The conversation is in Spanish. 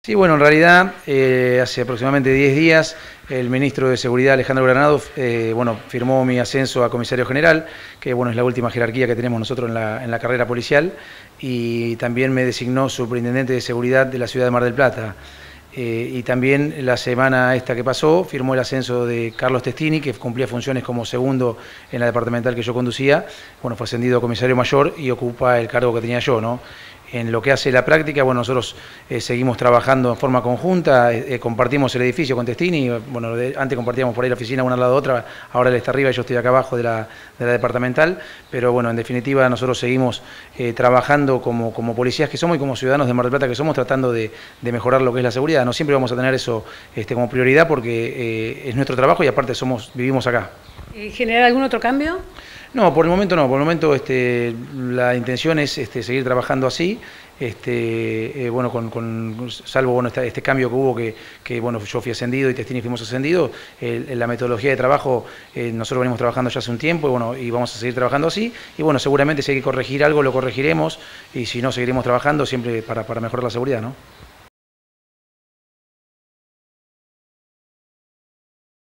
Sí, bueno, en realidad hace aproximadamente 10 días el ministro de Seguridad, Alejandro Granado, firmó mi ascenso a comisario general, que bueno, es la última jerarquía que tenemos nosotros en la carrera policial, y también me designó superintendente de seguridad de la ciudad de Mar del Plata. Y también la semana esta que pasó firmó el ascenso de Carlos Testini, que cumplía funciones como segundo en la departamental que yo conducía. Bueno, fue ascendido a comisario mayor y ocupa el cargo que tenía yo, ¿no? En lo que hace la práctica, bueno, nosotros seguimos trabajando en forma conjunta, compartimos el edificio con Testini, bueno, antes compartíamos por ahí la oficina una al lado de otra, ahora él está arriba y yo estoy acá abajo de la departamental, pero bueno, en definitiva nosotros seguimos trabajando como policías que somos y como ciudadanos de Mar del Plata que somos, tratando de mejorar lo que es la seguridad. No siempre vamos a tener eso como prioridad porque es nuestro trabajo y aparte vivimos acá. ¿Generar algún otro cambio? No, por el momento no. Por el momento la intención es seguir trabajando así. Salvo este cambio que hubo, que bueno, yo fui ascendido y Testini fuimos ascendidos, la metodología de trabajo, nosotros venimos trabajando ya hace un tiempo y vamos a seguir trabajando así. Y bueno, seguramente si hay que corregir algo, lo corregiremos, y si no, seguiremos trabajando siempre para mejorar la seguridad, ¿no?